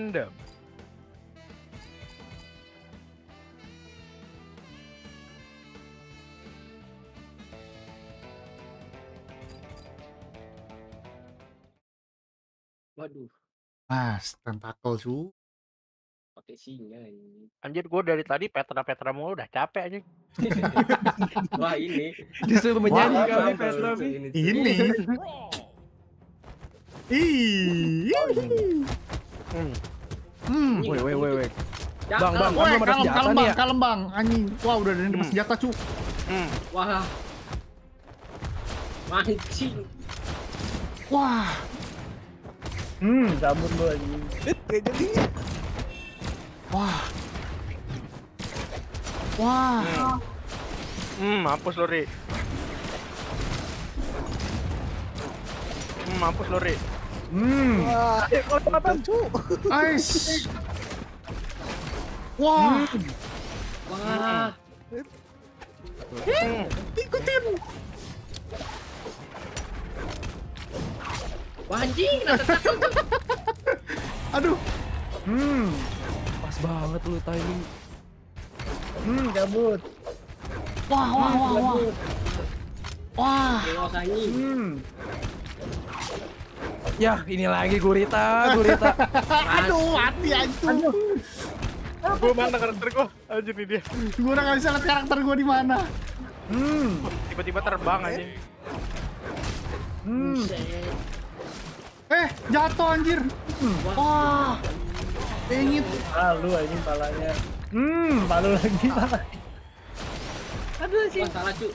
random. Waduh, Mas, tentakel cu. pakai singa ini. Anjir gue dari tadi Petra mulu udah capek anjing. Wah ini. Disuruh menyanyi Wah, kali Bang, Petra lucu nih. ini. Ini. Ih. Woi. Ya, Bang, kalem. kan belum ada senjata nih ya? Kalem bang, anjing. Wah udah ada senjata cu. Wah. Mancing. Wah. Cabut lu anjing. Jadi Wah. Wah. Mampus lo Ri. Mampus lo Ri. wah, kok apaan cu? Ais. Wah. Wah. Ikutin. Wah anjing. Aduh. Pas banget lu timing. Cabut. Wah. Wah. Kelos anjing. Ya, ini lagi Gurita. Aduh, mati anjing. Gue mana karakter gue? Anjir nih dia. Gue udah gak bisa lihat karakter gue di mana. Tiba-tiba terbang anjing. Buset. Jatuh anjir. Wah. Pengit. Palu anjing palanya. Palu lagi pala. Aduh sih. Wah salah cu.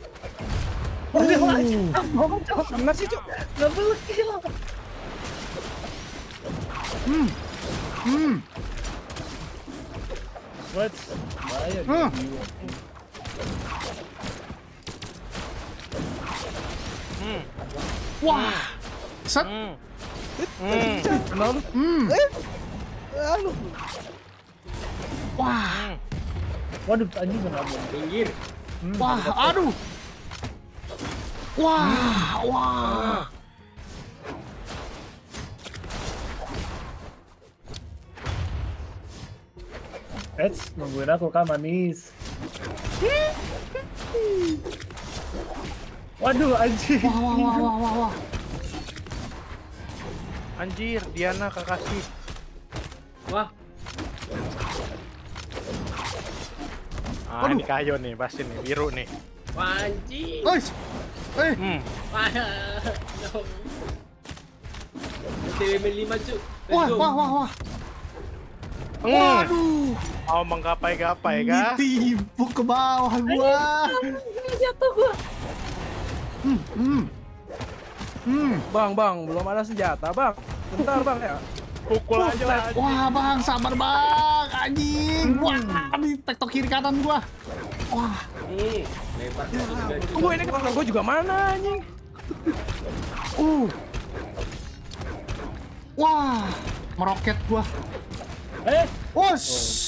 Kena sih, Cuk. Enggak boleh kill. What? Bahaya gitu. Wah. Set. Kenal lu? Aduh. Wah. Waduh anjing kenapa? Pinggir. Wah, aduh. Wah. Nungguin aku kan manis. Waduh anjing. Wah. Anjir, Diana Kakashi. Wah. Ini kayu nih, pasti nih, biru nih. Wah anjing. Guys. Wah. No. TWM 5 cu. Let's go. Wah. Waduh. Mau menggapai-gapai kan? Ditipu ke bawah gua. Jatuh gua. Bang, belum ada senjata, Bang. Bentar, Bang ya. Pukul aja lah. Wah, Bang, sabar, Bang. Anjing. Wah, di tektok kiri kanan gua. Wah. Lempar ke surga cu. Tunggu, ini karakter gua juga mana anjing? Wah, meroket gua. Wos.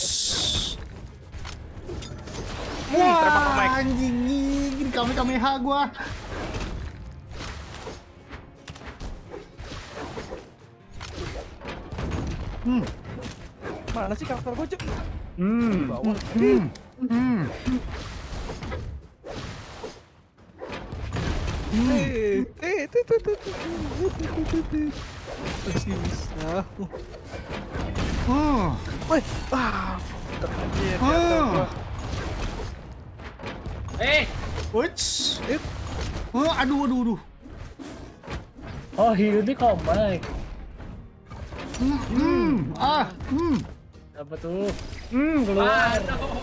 terpaku Mike. Wah, anjing ini Kamehameha gua. Mana sih karakter gua, Cuk? Bawah. Masih bisa. Wih, anjir, jatuh gua. Wits. Aduh. Oh ini komik. Apa tuh? Keluar.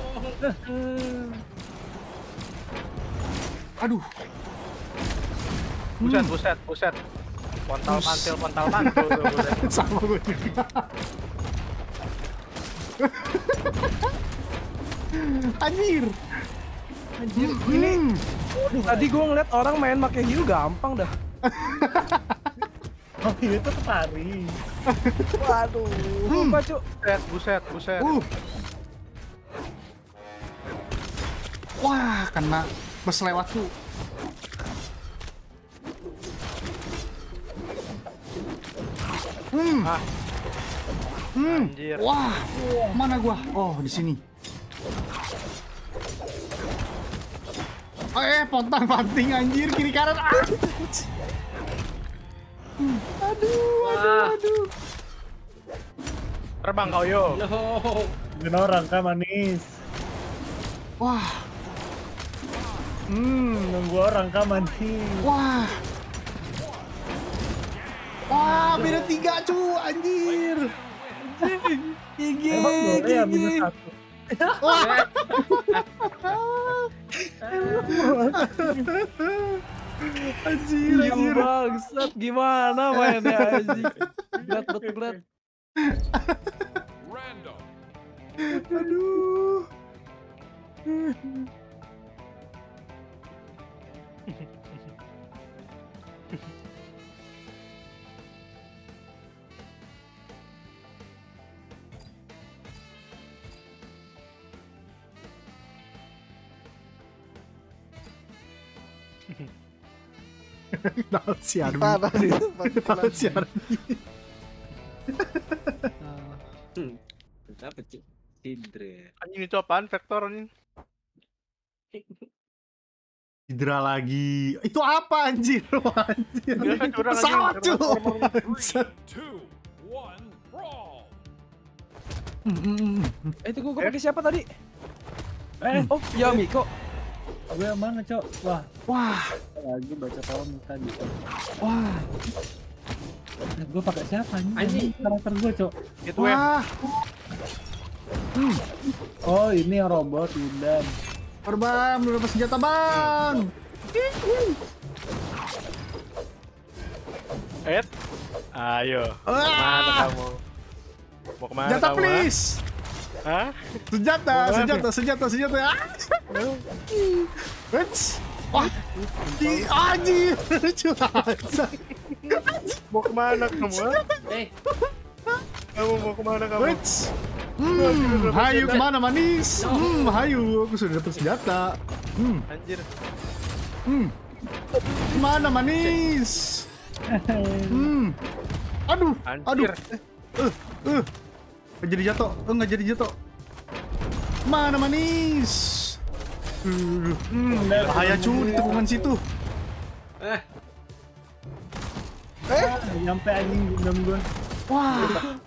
Aduh. Buset. Pontal mantul tuh. Sama gue juga. Anjir. Ini tadi gua ngeliat orang main pakai heal gampang dah. Oh itu kepari. Waduh. Apa, Cuk? Buset. Wah, kena bus lewat tuh. Anjir. Wah, mana gua? Oh, di sini. Pontang panting anjir kiri kanan. Aduh. Terbang kau yo. No. Bukan orang kan manis. Wah, Nunggu orang kan manis. wah. Wah, beda 3 cu, anjir. GG, Emang boleh ya minus GG. 1? Anjir, Iya bangsat, gimana mainnya anjing? Berat betul berat. Aduh. Nah, si Armi. Si Armi. Kenapa cuy? Hidra. Anjing itu apaan? Vektor anjing. Hidra lagi. Itu apa anjir? Anjir. Dia kan curang anjing. Pesawat cu. 3, 2, 1, brawl. Itu gua pakai siapa tadi? Oh, Ya Miko. gue yang mana, Cok? Wah, Wah, lagi baca kolom tadi. wah, Gue pakai siapa nih? Anjing. Karakter gue, Cok. Gitu ya. wah. Oh, ini yang robot, Windan. Bang, belum dapat senjata bang. Ayo. Ah. Mana kamu? Mau kemana Senjata kamu? please. Hah? Senjata. Ah. Wets. Wah, di anjir. Mau kemana kamu? Ha? Eh, Kamu mau kemana kamu? Wets. Hayu kemana manis? Hayu, aku sudah dapat senjata. Anjir. Kemana manis? Aduh, aduh. Anjir. Nggak jadi jatuh, nggak jadi jatuh. Mana manis? Bahaya cu di tikungan situ. Nyampe anjing Gundam gue. Wah.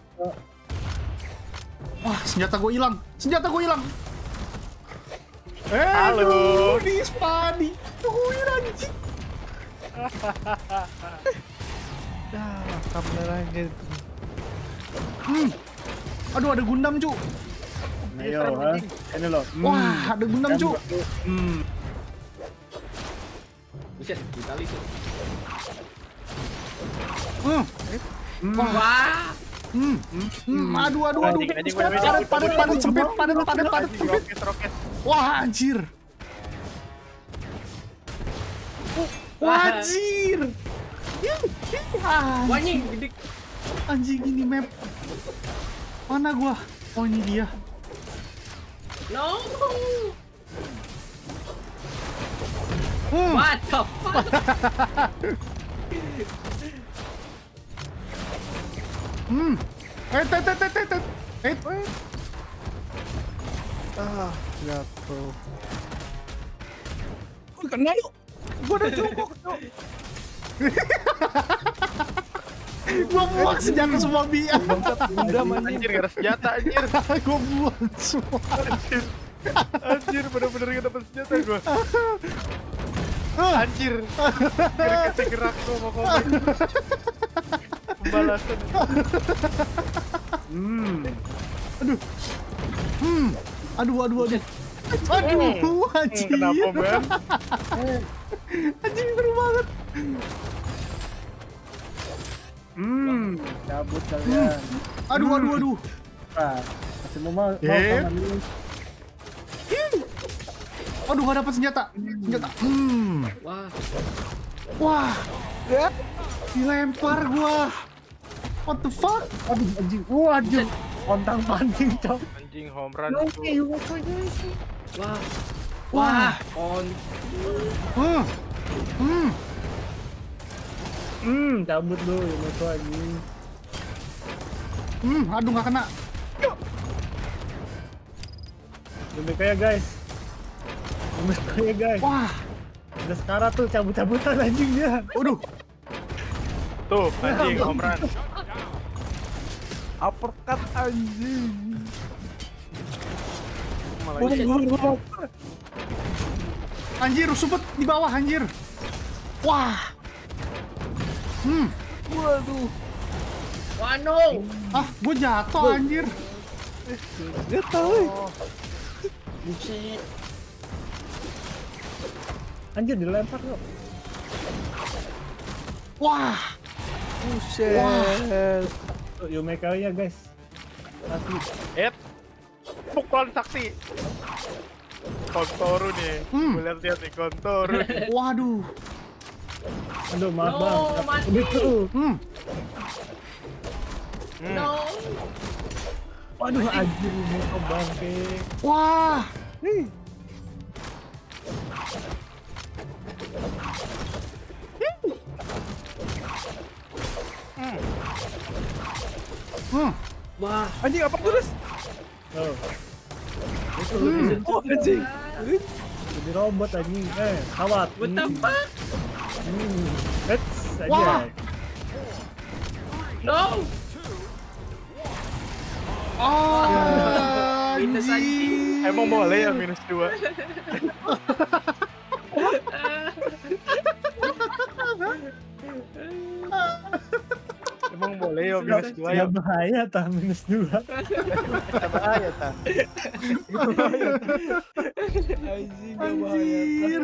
Wah, senjata gue hilang. Halo. Di spadi. Tungguin anjing. Kameranya. Aduh, ada Gundam cu. Ayo, ha? Ini loh. Wah, ada Gundam cu. buset, ditali tuh. Wah. Aduh. Anjing, Padat, sempit. Anjing, roket. Wah, anjir. Wajir. Wah, anjing, gede. Anjing ini map. Mana gua? Oh, ini dia. No. What the fuck? Jatuh. Kena yuk. Gua udah cukup. Gua buang senjata semua biar. Udah anjing. Anjir, gak ada senjata anjir. Gua buang semua. Anjir, bener-bener gak dapet senjata gua. Anjir. Gerak gua mau komen. Pembalasan. Aduh, anjing. Kenapa, man? Anjing seru banget. Cabut kalian. Aduh. Nah, masih mau Eh. manis. Aduh, gak dapet senjata. Wah. Wah. Dilempar gua. What the fuck? Aduh, anjing. Waduh. Kontang panting, Cok. Anjing, home run itu. Wah. Wah. On. Cabut lu, itu anjing. Aduh nggak kena. Lebih kaya guys. Lebih kaya guys. Wah, Udah sekarang tuh cabut-cabutan anjing dia. waduh. Tuh, anjing, home run. Uppercut anjing. Malah Bum. Anjir, supet di bawah anjir. Wah. Waduh. Wah, no. Ah, gue jatuh anjir. Dia tahu. Buset. Anjir dilempar loh. Wah. Buset. Tuh, Yumeka-nya guys. Asli. Pukulan sakti. Kontoru nih. Gue lihat nih Kontoru. Waduh. Aduh, maaf No, bang. mati. Begitu. No. Waduh, anjir ini kok bangke. Wah. Wah. Anjing apa tulis? Oh. Oh anjing. Jadi robot anjing. Kawat. What the fuck? Let's Wah. aja. No. Oh, Minus anjing. Emang boleh ya -2? Emang boleh ya -2 ya? Ya bahaya tah -2. Bahaya ta. Anjing gak bahaya.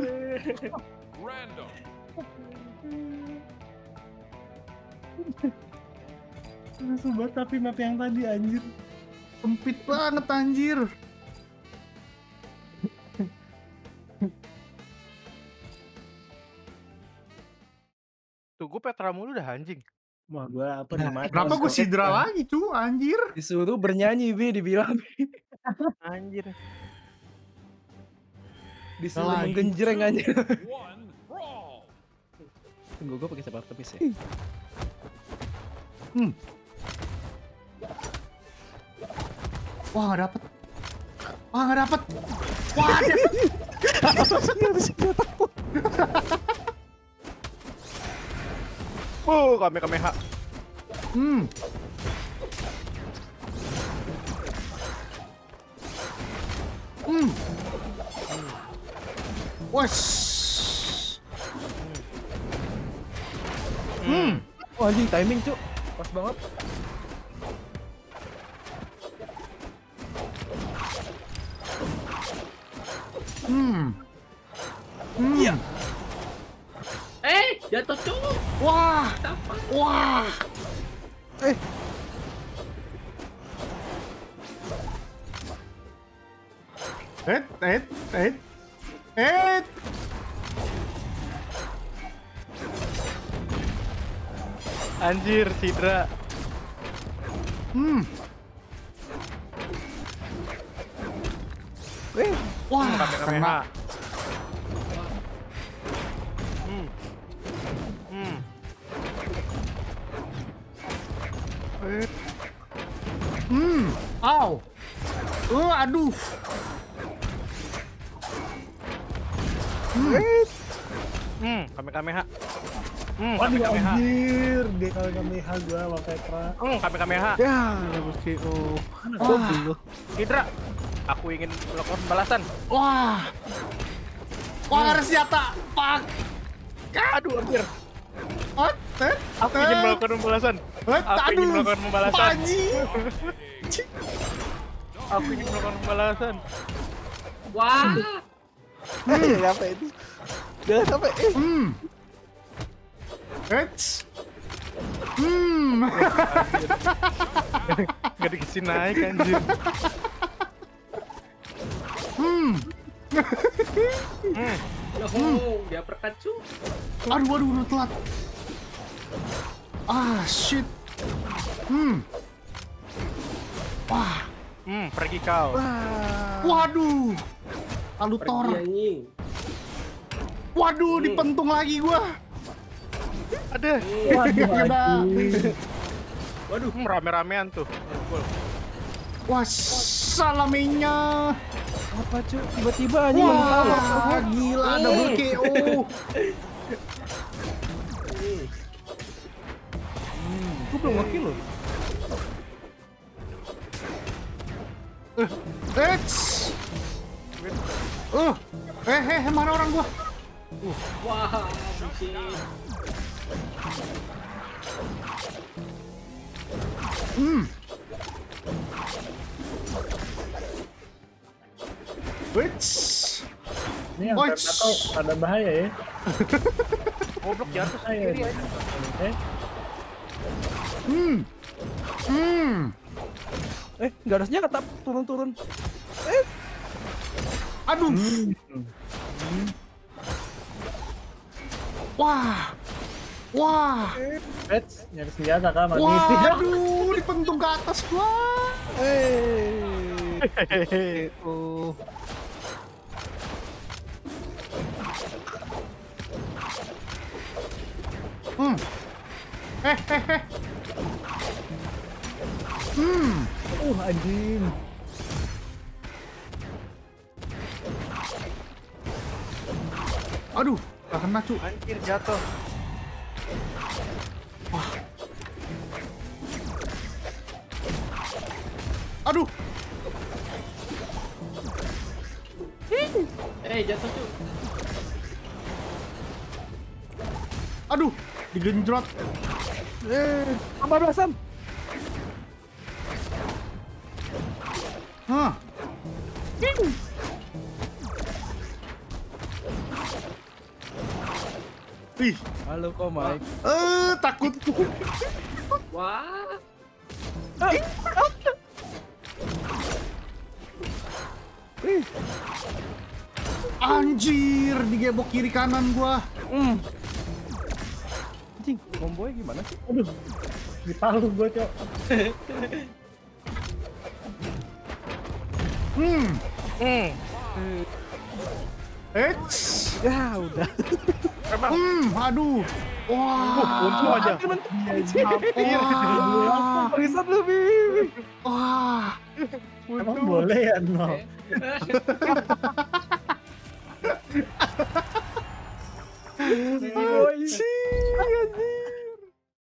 Sobat tapi map yang tadi anjir. sempit banget anjir. Tuh gue Petra mulu dah anjing. Wah, gua apa nih mati. Kenapa gue sidra lagi tuh anjir? Disuruh bernyanyi Bi, dibilang. Anjir. Disuruh Lagi. menggenjreng anjir. Tunggu gue pakai sepak tepis ya. Wah, nggak dapet. Wah, nggak dapet. Wah, Kamehameha. Wes. Oh anjing timing cuk. Pas banget. Iya. Jatuh cuk. Wah. Apa? Wah. Eh. Anjir, Sidra. Wah, Kamehameha. kena. Au. Aduh. Kamehameha. Waduh Kamehameha. anjir, dia kalau Kamehameha gua sama Petra. Kamehameha. Ya, double KO. Wah. Sidra. Aku ingin melakukan balasan. Wah. Wah, nggak ada senjata. Fuck. Aduh, hampir. Aku Aku ingin melakukan pembalasan. Aku ingin melakukan pembalasan. Panji. Aku ingin melakukan pembalasan. Wah. Apa itu? Jangan sampai Gak dikasih naik anjir. Loh, dia perkat cuk. Aduh, udah telat. Ah, shit. Wah. Pergi kau. Waduh. Alutor. Pergi anjing. Waduh, dipentung lagi gua. Ada. Waduh Kena. anjir. Waduh. Rame-ramean tuh. Wah, salamenya. Apa cuy? Tiba-tiba anjing mental. Wah, gila double KO. Gue belum nge-kill loh. Mana orang gua? Wah, bullshit. Ini yang atau ada bahaya ya. Goblok jatuh Bahaya. sendiri aja. Nggak ada senjata, turun-turun. Aduh. Wah. Pets, nyari senjata kah mati. Waduh, dipentung ke atas gua. Oh. Anjing. Aduh, gak kena cu. Anjir jatuh. Aduh. Jatuh cu. Aduh, digenjrot. Tambah belasam. Hah. Ih, Halo kok Mike. takut. Wah. Anjir, digebok kiri kanan gua. Anjing, kombonya gimana sih? Aduh. Di palu gua, Cok. Ya udah. Aduh. Wah. Untung aja. Wah. Bangsat lu, Bim. Wah. Emang boleh ya, no? Anjing.